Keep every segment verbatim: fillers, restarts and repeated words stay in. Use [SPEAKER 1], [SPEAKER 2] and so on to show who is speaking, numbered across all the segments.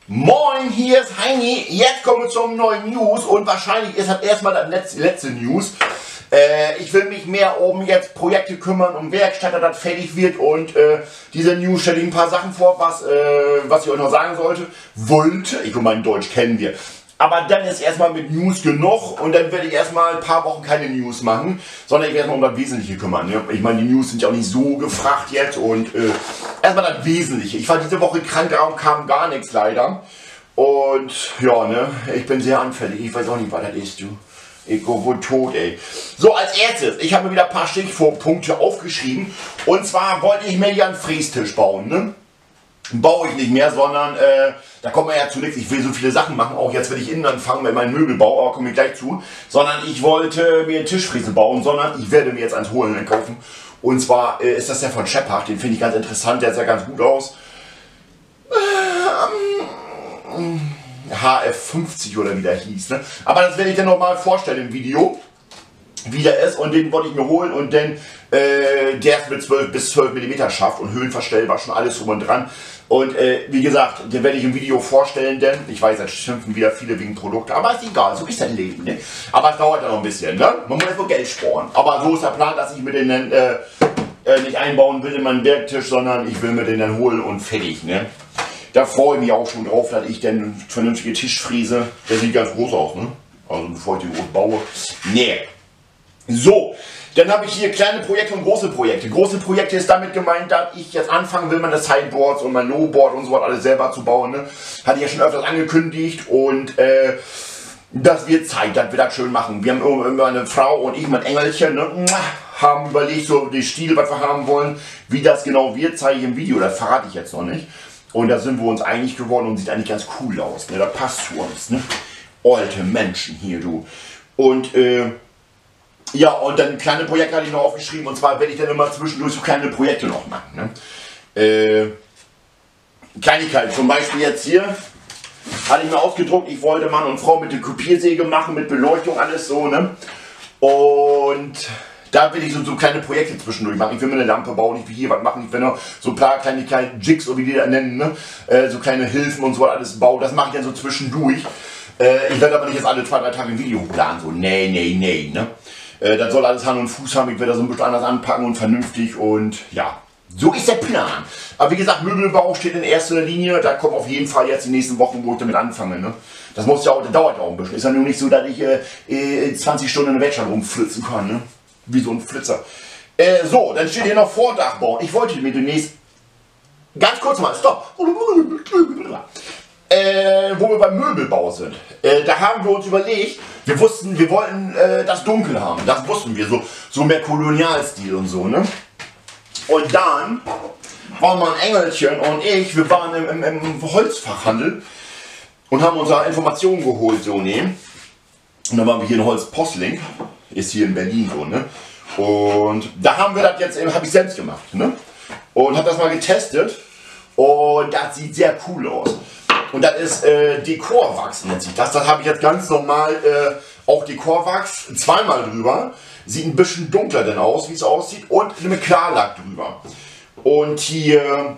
[SPEAKER 1] Moin, hier ist Heini. Jetzt kommen wir zum neuen News und wahrscheinlich ist das erstmal das letzte, letzte News. Äh, ich will mich mehr um jetzt Projekte kümmern, um Werkstätte, das fertig wird und äh, diese News stelle ich ein paar Sachen vor, was, äh, was ich euch noch sagen sollte. Wollte, ich meine, Deutsch kennen wir. Aber dann ist erstmal mit News genug und dann werde ich erstmal ein paar Wochen keine News machen, sondern ich werde erstmal um das Wesentliche kümmern. Ne? Ich meine, die News sind ja auch nicht so gefragt jetzt und äh, erstmal das Wesentliche. Ich war diese Woche krank, darum kam gar nichts leider. Und ja, ne, ich bin sehr anfällig. Ich weiß auch nicht, was das ist, du. Ich go wohl tot, ey. So, als erstes, ich habe mir wieder ein paar Stichpunkte aufgeschrieben. Und zwar wollte ich mir ja einen Frästisch bauen, ne? Baue ich nicht mehr, sondern äh, da kommt man ja zu nichts. Ich will so viele Sachen machen, auch jetzt will ich innen anfangen mit meinem Möbelbau, aber komme ich gleich zu. Sondern ich wollte mir einen Tischfräse bauen, sondern ich werde mir jetzt eins holen und kaufen. Und zwar äh, ist das der von Shepard, den finde ich ganz interessant, der sah ganz gut aus. Ähm, H F fünfzig oder wie der hieß, ne? Aber das werde ich dann nochmal vorstellen im Video, wie der ist, und den wollte ich mir holen und dann äh, der ist mit zwölf bis zwölf Millimeter schafft und höhenverstellbar, schon alles drum und dran. Und äh, wie gesagt, den werde ich im Video vorstellen, denn ich weiß, jetzt schimpfen wieder viele wegen Produkte, aber ist egal, so ist das Leben, ne? Aber es dauert ja noch ein bisschen, ne? Man muss ja nur Geld sparen. Aber so ist der Plan, dass ich mir den dann äh, äh, nicht einbauen will in meinen Werktisch, sondern ich will mir den dann holen und fertig, ne? Da freue ich mich auch schon drauf, dass ich dann eine vernünftige Tischfräse, der sieht ganz groß aus, ne? Also bevor ich den groß baue. Nee. So, dann habe ich hier kleine Projekte und große Projekte. Große Projekte ist damit gemeint, dass ich jetzt anfangen will, meine Sideboards und mein Lowboard und so was alles selber zu bauen, ne? Hatte ich ja schon öfters angekündigt und äh, das wird Zeit, dass wir das schön machen. Wir haben meine Frau und ich, mein Engelchen, ne, haben überlegt, so den Stil, was wir haben wollen. Wie das genau wird, zeige ich im Video, das verrate ich jetzt noch nicht. Und da sind wir uns einig geworden und sieht eigentlich ganz cool aus. Ne? Das passt zu uns. Ne? Alte Menschen hier, du. Und äh, ja, und dann kleine Projekte hatte ich noch aufgeschrieben. Und zwar werde ich dann immer zwischendurch so kleine Projekte noch machen. Ne? Äh, Kleinigkeiten, zum Beispiel jetzt hier. Hatte ich mir ausgedruckt, ich wollte Mann und Frau mit der Kopiersäge machen, mit Beleuchtung, alles so. Ne? Und da will ich so, so kleine Projekte zwischendurch machen. Ich will mir eine Lampe bauen, ich will hier was machen, ich will noch so ein paar kleine, kleine Jigs, oder wie die da nennen, ne? äh, so kleine Hilfen und so alles bauen. Das mache ich dann so zwischendurch. Äh, ich werde aber nicht jetzt alle zwei, drei Tage ein Video hochladen, so nee, nee, nee. Ne? Äh, das soll alles Hand und Fuß haben, ich werde das so ein bisschen anders anpacken und vernünftig und ja. So ist der Plan. Aber wie gesagt, Möbelbau steht in erster Linie, da kommt auf jeden Fall jetzt die nächsten Wochen, wo ich damit anfange. Ne? Das muss ja auch, das dauert ja auch ein bisschen. Ist ja nur nicht so, dass ich äh, zwanzig Stunden in der Werkstatt rumflitzen kann. Ne? Wie so ein Flitzer. Äh, so, dann steht hier noch Vordach bauen. Ich wollte mir demnächst, ganz kurz mal, stopp. Äh, wo wir beim Möbelbau sind. Äh, da haben wir uns überlegt, wir wussten, wir wollten äh, das dunkel haben. Das wussten wir, so, so mehr Kolonialstil und so, ne? Und dann waren mein Engelchen und ich, wir waren im, im, im Holzfachhandel und haben uns da Informationen geholt, so, ne? Und dann waren wir hier in Holzpostling. Ist hier in Berlin so, ne? Und da haben wir das jetzt, habe ich selbst gemacht, ne? Und habe das mal getestet und das sieht sehr cool aus. Und das ist äh, Dekorwachs nennt sich das. Das habe ich jetzt ganz normal äh, auch Dekorwachs zweimal drüber. Sieht ein bisschen dunkler denn aus, wie es aussieht, und mit Klarlack drüber. Und hier,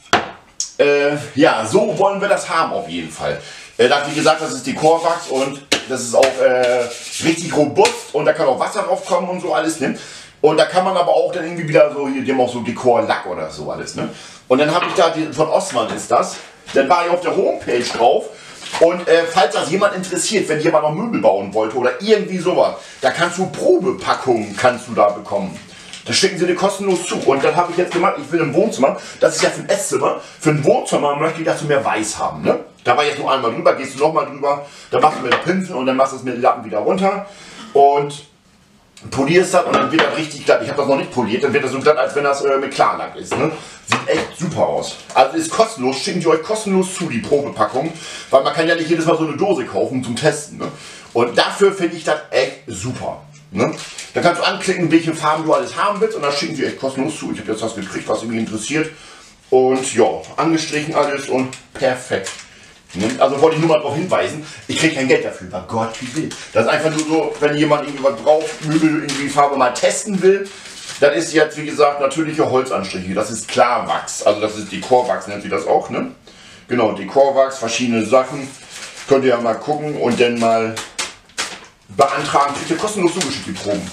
[SPEAKER 1] äh, ja, so wollen wir das haben auf jeden Fall. Äh, da, wie gesagt, das ist Dekorwachs und das ist auch äh, richtig robust und da kann auch Wasser drauf kommen und so alles, ne? Und da kann man aber auch dann irgendwie wieder so, hier, die haben auch so Dekorlack oder so alles, ne? Und dann habe ich da, die, von Osman ist das, dann war ich auf der Homepage drauf und äh, falls das jemand interessiert, wenn jemand noch Möbel bauen wollte oder irgendwie sowas, da kannst du Probepackungen, kannst du da bekommen. Das schicken sie dir kostenlos zu. Und dann habe ich jetzt gemacht, ich will im Wohnzimmer, das ist ja für ein Esszimmer, für ein Wohnzimmer möchte ich, dass du mehr weiß haben, ne? Da war jetzt nur einmal drüber, gehst du nochmal drüber, dann machst du mit Pinsel und dann machst du es mit den Lappen wieder runter und polierst das und dann wird das richtig glatt. Ich habe das noch nicht poliert, dann wird das so glatt, als wenn das äh, mit Klarlack ist, ne? Sieht echt super aus. Also ist kostenlos, schicken die euch kostenlos zu, die Probepackung, weil man kann ja nicht jedes Mal so eine Dose kaufen zum Testen, ne? Und dafür finde ich das echt super. Ne? Da kannst du anklicken, welche Farben du alles haben willst und dann schicken sie echt kostenlos zu. Ich habe jetzt das gekriegt, was mich interessiert. Und ja, angestrichen alles und perfekt. Ne? Also wollte ich nur mal darauf hinweisen, ich kriege kein Geld dafür, bei Gott wie will. Das ist einfach nur so, wenn jemand irgendwie was braucht, Möbel irgendwie Farbe mal testen will. Das ist jetzt, wie gesagt, natürliche Holzanstriche. Das ist Klarwachs, also das ist Dekorwachs, nennt sie das auch, ne? Genau, Dekorwachs, verschiedene Sachen. Könnt ihr ja mal gucken und dann mal beantragen. Kriegt ihr kostenlos zugeschickt, die Proben.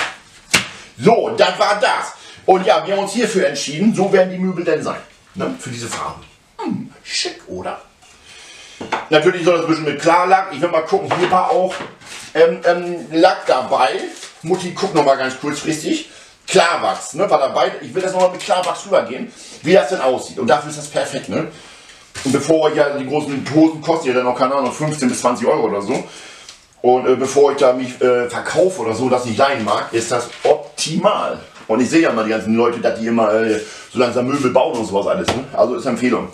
[SPEAKER 1] So, das war das. Und ja, wir haben uns hierfür entschieden. So werden die Möbel denn sein. Ne? Für diese Farben. Hm, schick, oder? Natürlich soll das ein bisschen mit Klarlack. Ich will mal gucken, hier war auch ähm, ähm, Lack dabei. Mutti, guck noch mal ganz kurzfristig. Klarwachs, ne, war dabei. Ich will das noch mal mit Klarwachs rübergehen, wie das denn aussieht. Und dafür ist das perfekt, ne? Und bevor ich ja die großen Hosen kosten ja dann noch, keine Ahnung, fünfzehn bis zwanzig Euro oder so. Und äh, bevor ich da mich äh, verkaufe oder so, dass ich leihen mag, ist das optimal. Und ich sehe ja mal die ganzen Leute, dass die immer äh, so langsam Möbel bauen und sowas alles, ne? Also ist Empfehlung.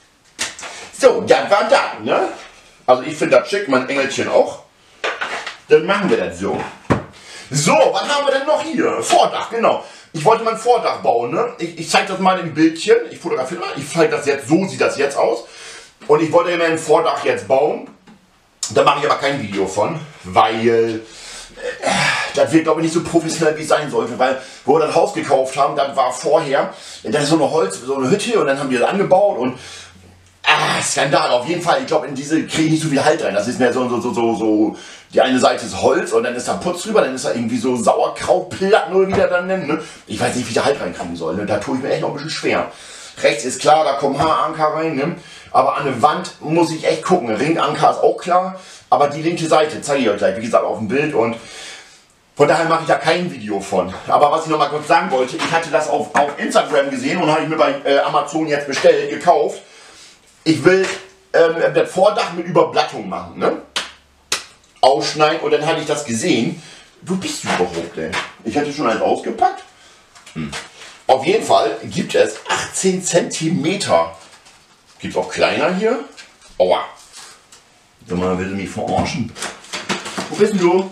[SPEAKER 1] So, das war das, ne? Also ich finde das schick, mein Engelchen auch. Dann machen wir das so. So, was haben wir denn noch hier? Vordach, genau. Ich wollte mein Vordach bauen, ne? Ich, ich zeige das mal im Bildchen. Ich fotografiere mal. Ich zeige das jetzt, so sieht das jetzt aus. Und ich wollte mein Vordach jetzt bauen. Da mache ich aber kein Video von, weil äh, das wird, glaube ich, nicht so professionell, wie es sein sollte. Weil, wo wir das Haus gekauft haben, das war vorher, das ist so eine Holz, so eine Hütte und dann haben die das angebaut und ah, Skandal, auf jeden Fall. Ich glaube, in diese kriege ich nicht so viel Halt rein. Das ist mehr so, so, so, so, so, die eine Seite ist Holz und dann ist da Putz drüber, dann ist da irgendwie so Sauerkrautplatten oder wie der dann nennt. Ne? Ich weiß nicht, wie ich da Halt reinkriegen soll. Ne? Da tue ich mir echt noch ein bisschen schwer. Rechts ist klar, da kommen Haaranker rein. Ne? Aber an der Wand muss ich echt gucken. Ringanker ist auch klar. Aber die linke Seite zeige ich euch gleich, wie gesagt, auf dem Bild. Und von daher mache ich da kein Video von. Aber was ich noch mal kurz sagen wollte, ich hatte das auf, auf Instagram gesehen und habe ich mir bei äh, Amazon jetzt bestellt, gekauft. Ich will ähm, das Vordach mit Überblattung machen, ne? Ausschneiden und dann hatte ich das gesehen. Wo bist du überhaupt denn? Ich hatte schon eins ausgepackt. Hm. Auf jeden Fall gibt es achtzehn Zentimeter. Gibt es auch kleiner hier? Aua. Sag mal, will sie mich verarschen? Wo bist denn du?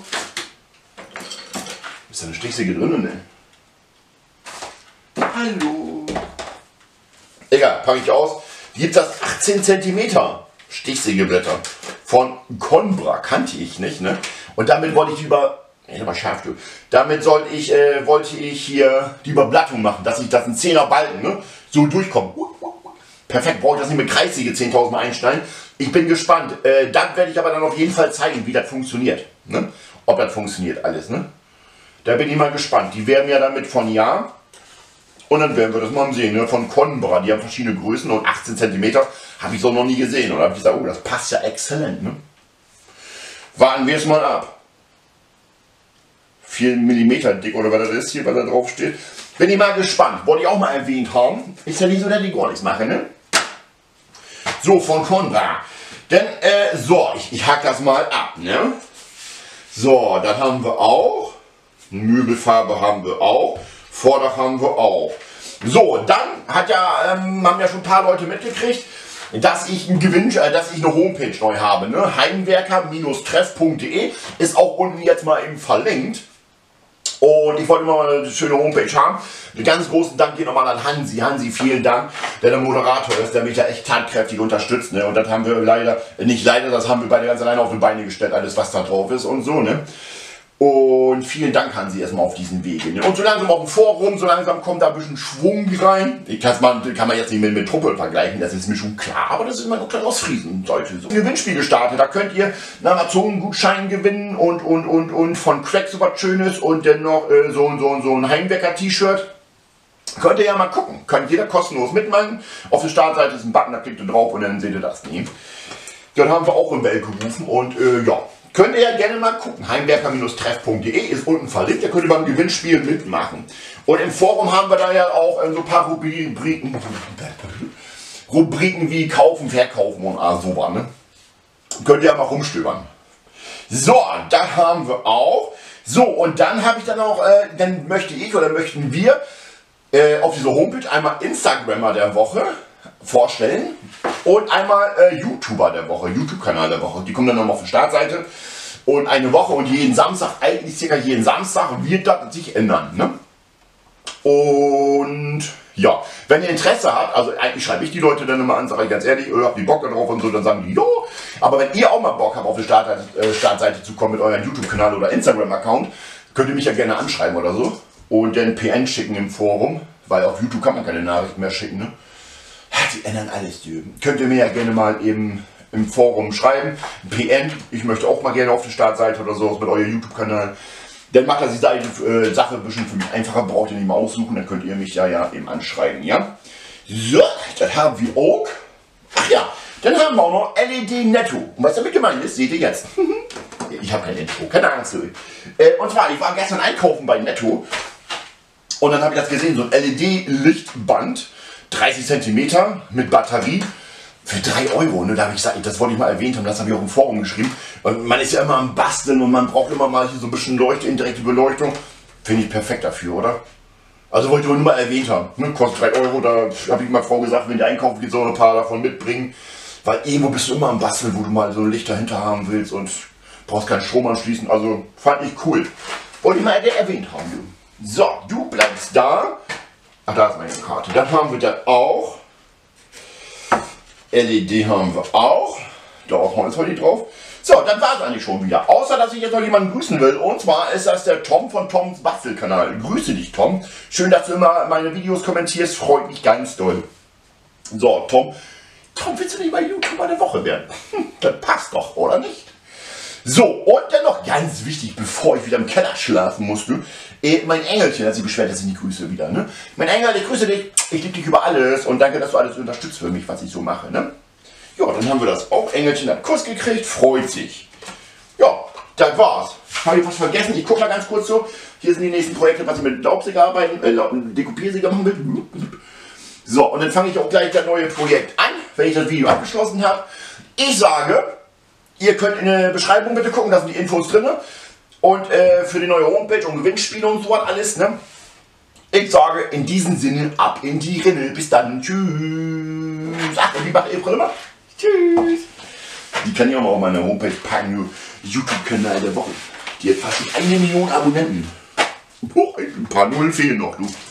[SPEAKER 1] Ist da eine Stichsäge drin, ne? Hallo. Egal, packe ich aus. Gibt das achtzehn Zentimeter Stichsägeblätter von Conbra, kannte ich nicht, ne? Und damit wollte ich über, ja, aber scharf, du. Damit sollte ich, äh, wollte ich hier die Überblattung machen, dass ich das in zehner Balken, ne, so durchkomme. Perfekt, brauche ich das nicht mit Kreissäge zehntausend Mal einstellen. Ich bin gespannt. Äh, dann werde ich aber dann auf jeden Fall zeigen, wie das funktioniert, ne? Ob das funktioniert alles, ne? Da bin ich mal gespannt. Die werden ja damit von Jahr. Und dann werden wir das mal sehen, ne? Von Conbra, die haben verschiedene Größen und achtzehn Zentimeter habe ich so noch nie gesehen. Und da habe ich gesagt, oh, das passt ja exzellent, ne? Warten wir es mal ab. vier Millimeter dick oder was das ist hier, was da drauf steht. Bin ich mal gespannt. Wollte ich auch mal erwähnt haben. Ist ja nicht so, dass ich gar nichts mache, ne? So, von Conbra. Denn, äh, so, ich, ich hack das mal ab, ne? So, dann haben wir auch. Möbelfarbe haben wir auch. Vordach haben wir auch. So, dann hat ja, ähm, haben ja schon ein paar Leute mitgekriegt, dass ich ein Gewinn, äh, dass ich eine Homepage neu habe. Ne? Heimwerker Treff punkt de ist auch unten jetzt mal eben verlinkt. Und ich wollte immer mal eine schöne Homepage haben. Einen ganz großen Dank geht nochmal an Hansi. Hansi, vielen Dank, der der Moderator ist, der mich da echt tatkräftig unterstützt. Ne? Und das haben wir leider, nicht leider, das haben wir beide ganz alleine auf die Beine gestellt, alles was da drauf ist und so. Ne? Und vielen Dank, Hansi, erstmal auf diesen Weg. Und so langsam auf dem Forum, so langsam kommt da ein bisschen Schwung rein. Ich kann man, kann man jetzt nicht mit, mit Truppe vergleichen, das ist mir schon klar, aber das ist mein Hotel aus Friesen. Sollte so ein Gewinnspiel gestartet, da könnt ihr einen Amazon-Gutschein gewinnen und, und, und, und von Crack so was Schönes und dann noch äh, so und so und so ein Heimwerker-T-Shirt. Könnt ihr ja mal gucken, kann jeder kostenlos mitmachen. Auf der Startseite ist ein Button, da klickt ihr drauf und dann seht ihr das nie. Dann haben wir auch in Welt gerufen und äh, ja. Könnt ihr ja gerne mal gucken. Heimwerker Treff punkt de ist unten verlinkt. Da könnt ihr beim Gewinnspiel mitmachen. Und im Forum haben wir da ja auch so ein paar Rubriken, Rubriken wie Kaufen, Verkaufen und ah, so was. Ne? Könnt ihr ja mal rumstöbern. So, da haben wir auch. So, und dann habe ich dann auch, äh, dann möchte ich oder möchten wir äh, auf dieser Homepage einmal Instagrammer der Woche vorstellen und einmal äh, YouTuber der Woche, YouTube-Kanal der Woche. Die kommen dann nochmal auf die Startseite und eine Woche und jeden Samstag, eigentlich circa jeden Samstag, wird das sich ändern. Ne? Und ja, wenn ihr Interesse habt, also eigentlich schreibe ich die Leute dann immer an, sage ich ganz ehrlich, ihr habt die Bock darauf und so, dann sagen die, jo. Aber wenn ihr auch mal Bock habt, auf die Startseite, äh, Startseite zu kommen mit eurem YouTube-Kanal oder Instagram-Account, könnt ihr mich ja gerne anschreiben oder so und dann P N schicken im Forum, weil auf YouTube kann man keine Nachrichten mehr schicken. Ne? Hat sich ändern alles, du. Könnt ihr mir ja gerne mal eben im Forum schreiben. P N, ich möchte auch mal gerne auf die Startseite oder so mit eurem YouTube-Kanal. Dann macht das die Seite, äh, Sache ein bisschen für mich einfacher, braucht ihr nicht mal aussuchen, dann könnt ihr mich ja, ja eben anschreiben, ja. So, das haben wir auch. Ach ja, dann haben wir auch noch L E D Netto. Und was damit gemeint ist, seht ihr jetzt. Ich habe kein Intro, keine Angst. Äh, und zwar, ich war gestern einkaufen bei Netto und dann habe ich das gesehen, so ein L E D-Lichtband, dreißig Zentimeter mit Batterie für drei Euro. Ne? Da habe ich gesagt, das wollte ich mal erwähnt haben, das habe ich auch im Forum geschrieben. Und man ist ja immer am Basteln und man braucht immer mal hier so ein bisschen Leuchte, indirekte Beleuchtung. Finde ich perfekt dafür, oder? Also wollte ich nur mal erwähnt haben. Ne? Kostet drei Euro, da habe ich mal Frau gesagt, wenn die einkaufen geht, soll ein paar davon mitbringen. Weil irgendwo bist du immer am Basteln, wo du mal so ein Licht dahinter haben willst und brauchst keinen Strom anschließen. Also fand ich cool. Wollte ich mal erwähnt haben. Du. So, du bleibst da. Ach, da ist meine Karte. Dann haben wir dann auch. L E D haben wir auch. Da auch Holz heute drauf. So, dann war es eigentlich schon wieder. Außer, dass ich jetzt noch jemanden grüßen will. Und zwar ist das der Tom von Toms Bastelkanal. Grüße dich, Tom. Schön, dass du immer meine Videos kommentierst. Freut mich ganz doll. So, Tom. Tom, willst du nicht mal YouTuber der Woche werden? Das passt doch, oder nicht? So, und dann noch ganz wichtig, bevor ich wieder im Keller schlafen musste, eh, mein Engelchen hat sich beschwert, dass ich nicht grüße wieder, ne? Mein Engel, ich grüße dich, ich liebe dich über alles und danke, dass du alles unterstützt für mich, was ich so mache, ne? Ja, dann haben wir das auch. Engelchen hat einen Kuss gekriegt, freut sich. Ja, das war's. Habe ich was vergessen? Ich gucke mal ganz kurz so. Hier sind die nächsten Projekte, was ich mit Laubsäge arbeiten, äh, Dekopiersäge machen will. So, und dann fange ich auch gleich das neue Projekt an, wenn ich das Video abgeschlossen habe. Ich sage, ihr könnt in der Beschreibung bitte gucken, da sind die Infos drin. Und äh, für die neue Homepage und Gewinnspiele und so was alles, ne? Ich sage in diesem Sinne ab in die Rinne. Bis dann. Tschüss. Ach, und wie macht ihr Brille? Tschüss. Die kann ich auch mal auf meine Homepage packen. YouTube-Kanal der Woche. Die hat fast eine Million Abonnenten. Boah, ein paar Nullen fehlen noch, du.